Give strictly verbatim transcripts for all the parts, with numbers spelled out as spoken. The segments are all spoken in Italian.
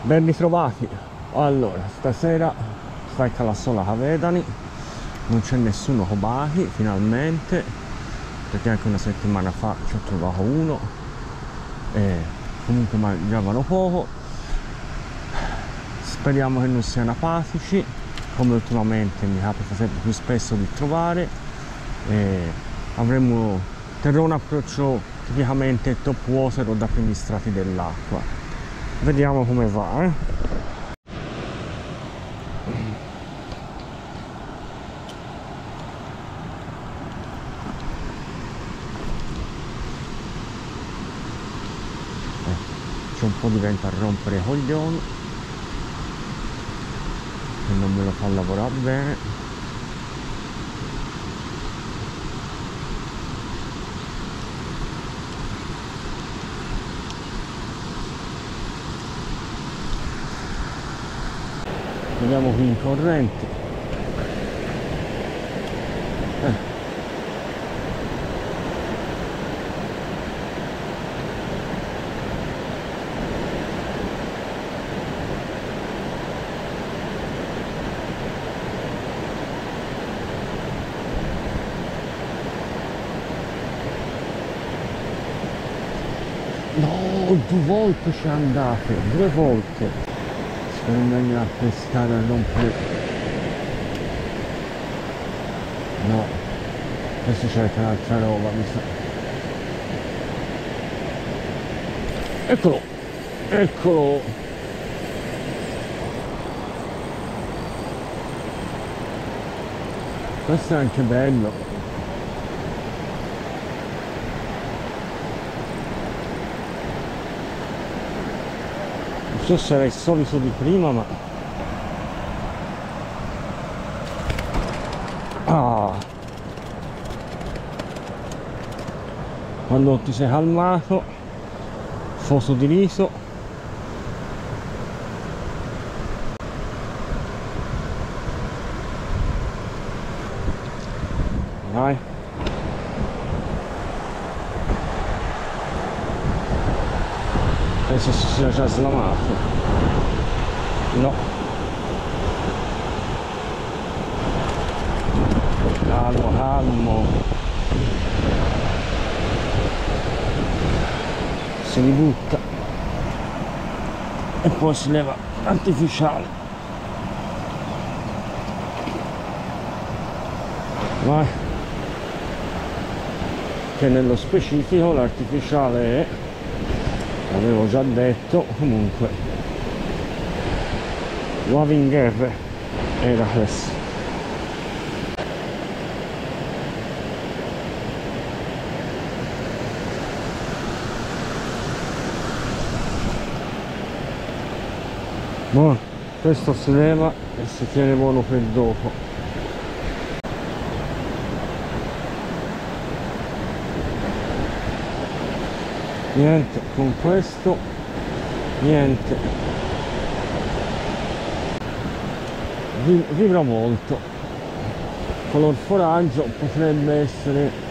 Ben ritrovati. Allora, stasera stacca la sola Cavedani, non c'è nessuno Cobachi finalmente, perché anche una settimana fa ci ho trovato uno e comunque mangiavano poco. Speriamo che non siano apatici, come ultimamente mi capita sempre più spesso di trovare, e avremo terrò un approccio tipicamente top water o da primi strati dell'acqua. Vediamo come va, eh? C'è un po' di vento a rompere i coglioni che non me lo fa lavorare bene. Vediamo qui in corrente. Eh. No, due volte ci andate, due volte. Per venire a pescare a rompere. No, adesso cerca un'altra roba, mi sa. Eccolo, eccolo. Questo è anche bello. Non so se era il solito di prima, ma ah, quando ti sei calmato, foso di riso. Vai. Penso si sia già slamato. No. Calmo, calmo. Si ributta e poi si leva artificiale. Vai. Che nello specifico l'artificiale è, l'avevo già detto, comunque Loving R Heracles. Buono, questo si leva e si tiene buono per dopo. Niente, con questo niente, vibra molto. Color foraggio potrebbe essere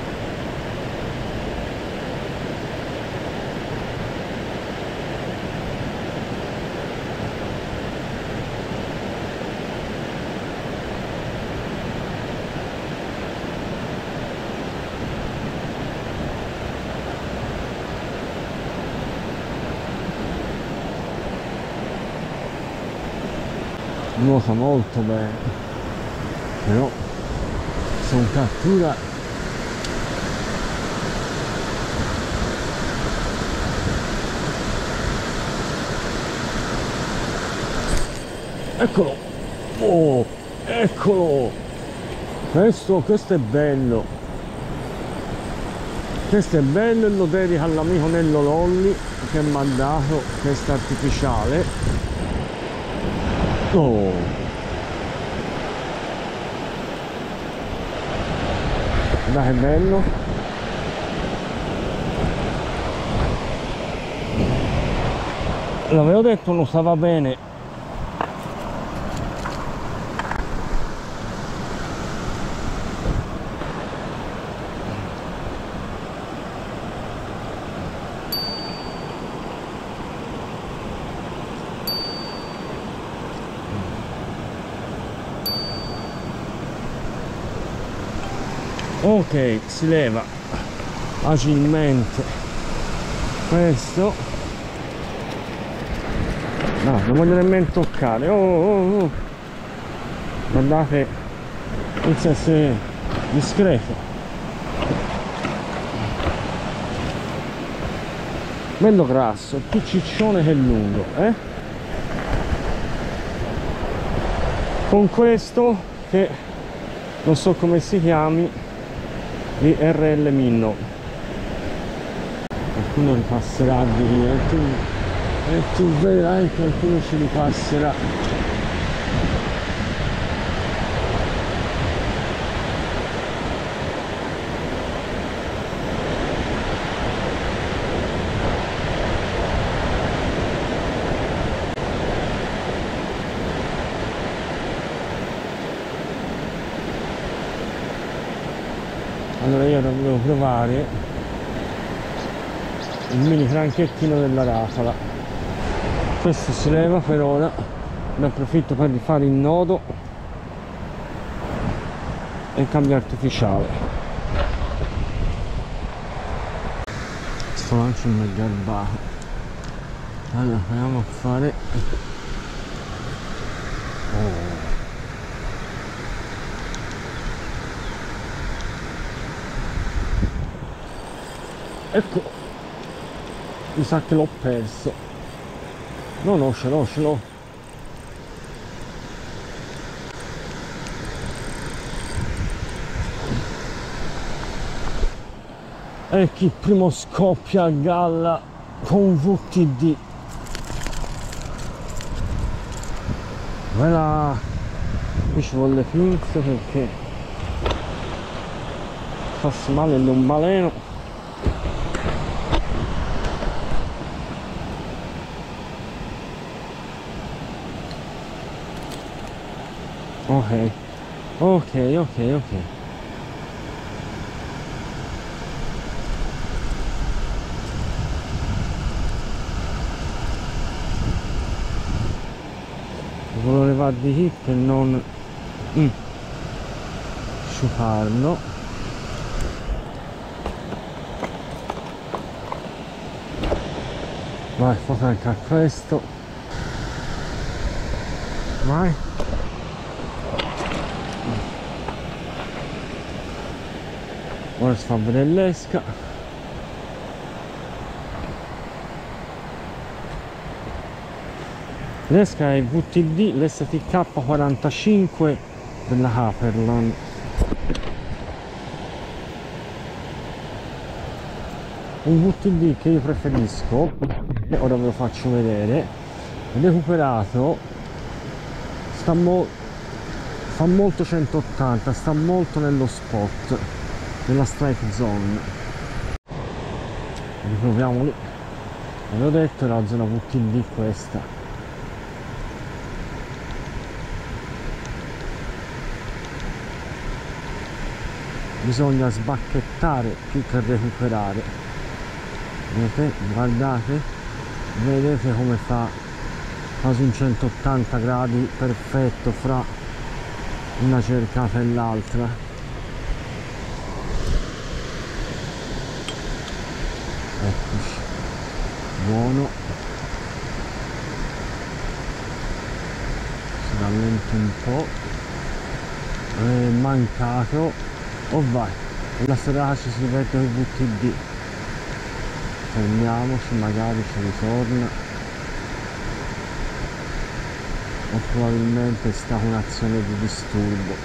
nuota molto bene, però sono cattura eccolo, oh, eccolo, questo, questo è bello, questo è bello, e lo dedico all'amico Nello Lolli che mi ha dato questa artificiale. Oh. Dai, che bello. L'avevo detto, non stava bene. Ok, si leva facilmente questo. No, non voglio nemmeno toccare. Oh, oh, oh. Guardate, inizia a essere discreto. Bello grasso, più ciccione che lungo, eh? Con questo che non so come si chiami, di R L Minno. Qualcuno ripasserà di lì, e tu, e tu vedrai che qualcuno ci ripasserà. Allora io dovevo provare il mini franchettino della Rafala. Questo si leva per ora, ne approfitto per rifare il nodo e il cambio artificiale. Sto lancio un garbato. Allora proviamo a fare oh. Ecco, mi sa che l'ho perso. No, no, ce l'ho, ce l'ho. Ecco il primo scoppio a galla con V T D. Voilà. Qui ci vuole le pinze perché farsi male non baleno. Ok, ok, ok, ok. Volevo levare di qui per non mm. sciuparlo. Vai, fate anche a questo. Vai. Ora si fa vedere l'esca. L'esca è V T D, l'S T K quarantacinque della Haperland. Un V T D che io preferisco, e ora ve lo faccio vedere, recuperato, sta mo fa molto centottanta, sta molto nello spot, nella strike zone. Riproviamo lì. Avevo detto era la zona V T D questa. Bisogna sbacchettare più che recuperare. Vedete? Guardate, vedete come fa quasi un centottanta gradi perfetto fra una cercata e l'altra. Eccoci, buono. Si rallenta un po', è mancato. Oh vai, la serata ci si ripete con il V T D. Fermiamoci, magari ci ritorna, o probabilmente è stata un'azione di disturbo.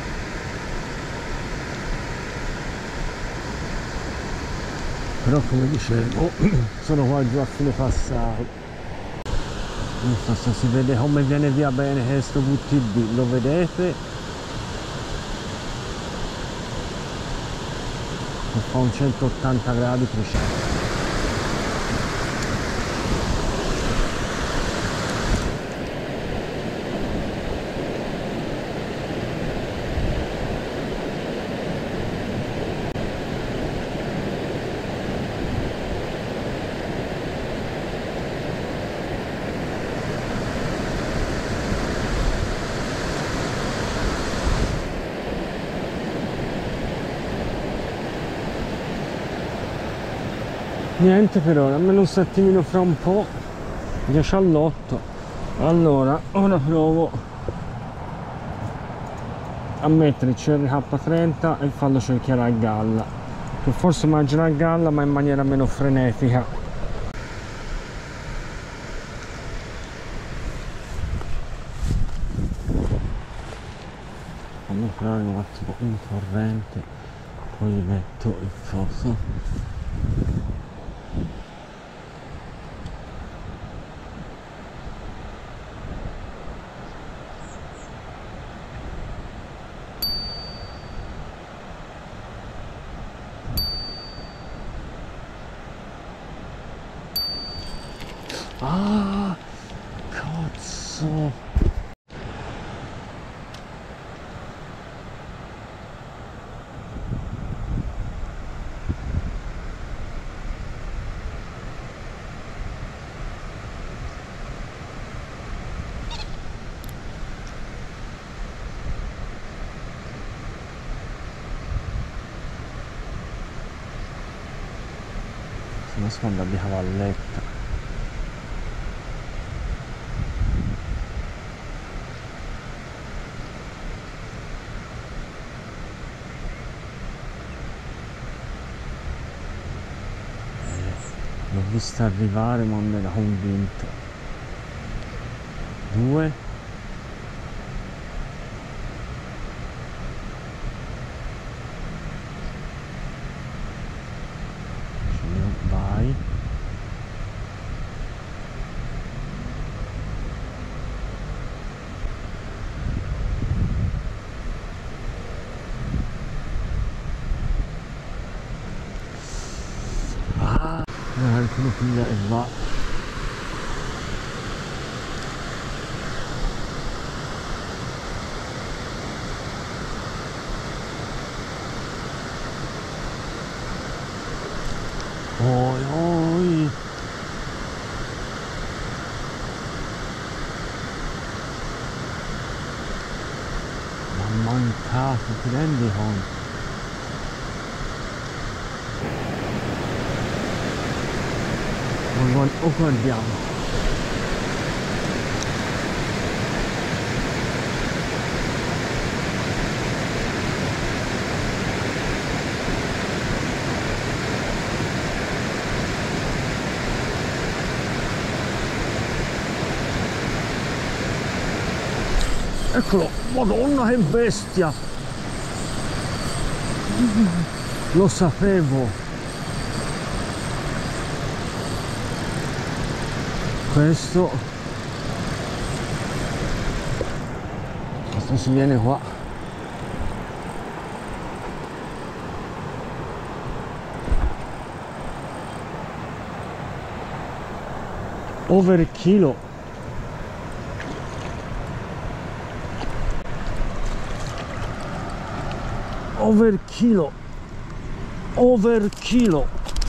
Però come dicevo sono qua giù a fine passato. Non so se si vede come viene via bene questo V T D, lo vedete? Fa un centottanta gradi preciso. Niente per ora, almeno un settimino fra un po', dieci all'otto. Allora, ora provo a mettere il C R K trenta e farlo cerchiare a galla, che forse mangerà a galla ma in maniera meno frenetica. Fammi creare un attimo in corrente, poi metto il coso. Ah, cazzo! Si nasconde di cavalletta. L'ho vista arrivare ma non era convinto. Due. Vai. Ah, quello piglia e va. Oi, oi. Ma mancato, ti rendi conto? O guardiamo. Eccolo, madonna che bestia! Lo sapevo! Questo... Questo si viene qua. Over chilo. Over chilo, over chilo.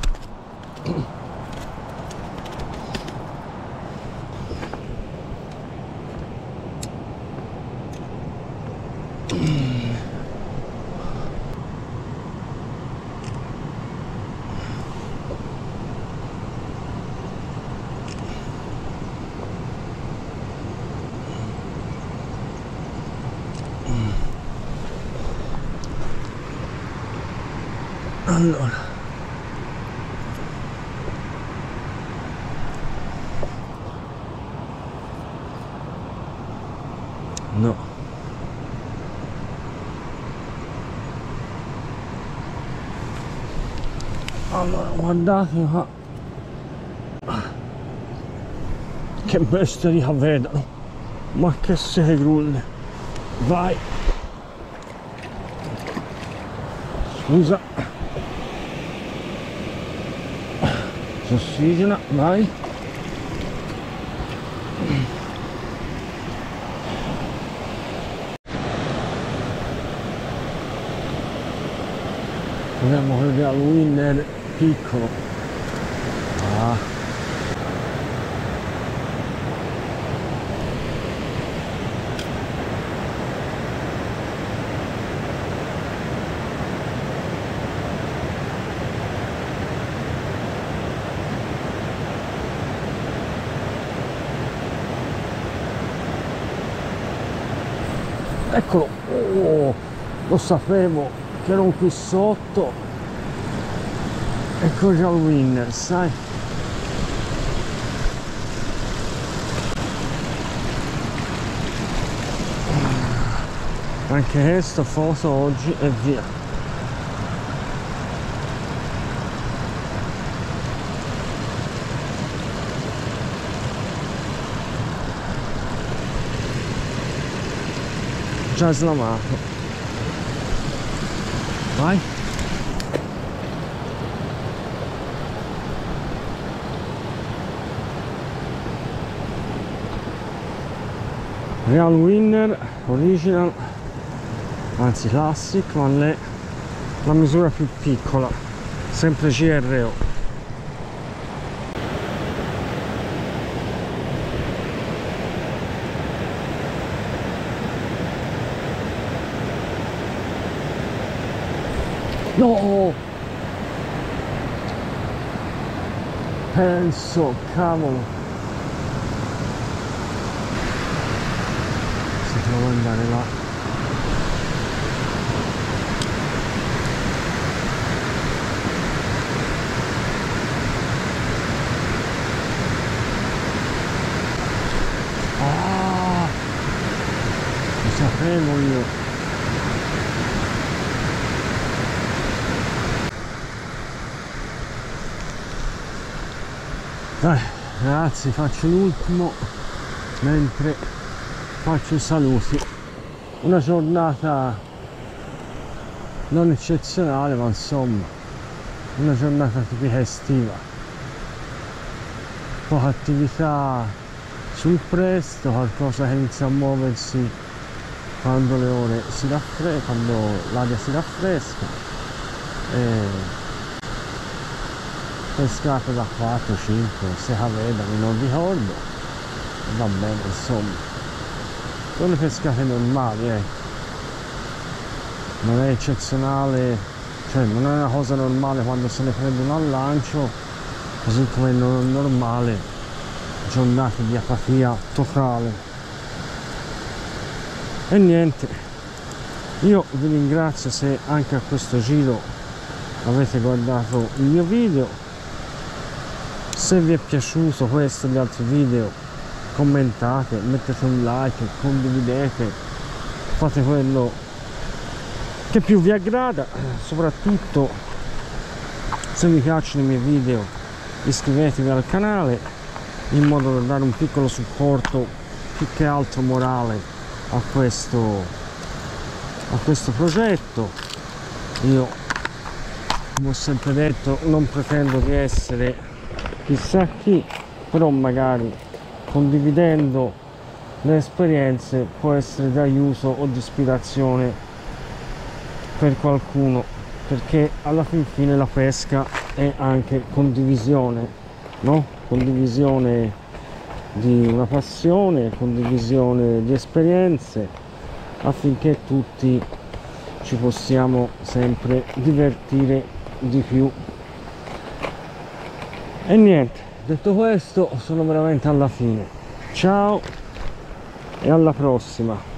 Allora, no, allora guardate qua, che bestia di avvedano, ma che segrulle, vai, scusa. Ossigena, vai. Proviamo quello di Winner piccolo. Ah. Eccolo, oh, lo sapevo che erano qui sotto. Ecco già il winner, sai. Anche questo foto oggi e via. Già slamato. Vai. Real Winner Original, anzi Classic, ma è la misura più piccola, sempre C R O. No! Penso, cavolo! Si trova ad andare là. Ah! Lo sapevo io. Dai ragazzi, faccio l'ultimo mentre faccio i saluti. Una giornata non eccezionale, ma insomma una giornata tipica estiva, poca attività sul presto, qualcosa che inizia a muoversi quando le ore si raffreddano, quando l'aria si raffresca. E pescato da quattro, cinque, sei cavedani, non ricordo, va bene, insomma sono pescate normali, eh. Non è eccezionale, cioè non è una cosa normale quando se ne prendono al lancio, così come non è normale giornate di apatia totale. E niente, io vi ringrazio se anche a questo giro avete guardato il mio video. Se vi è piaciuto questo e gli altri video, commentate, mettete un like, condividete, fate quello che più vi aggrada. Soprattutto, se vi piacciono i miei video, iscrivetevi al canale in modo da dare un piccolo supporto, più che altro morale, a questo a questo progetto. Io, come ho sempre detto, non pretendo di essere chissà chi, però magari condividendo le esperienze può essere d'aiuto o di ispirazione per qualcuno, perché alla fin fine la pesca è anche condivisione, no? Condivisione di una passione, condivisione di esperienze, affinché tutti ci possiamo sempre divertire di più. E niente, detto questo, sono veramente alla fine. Ciao e alla prossima.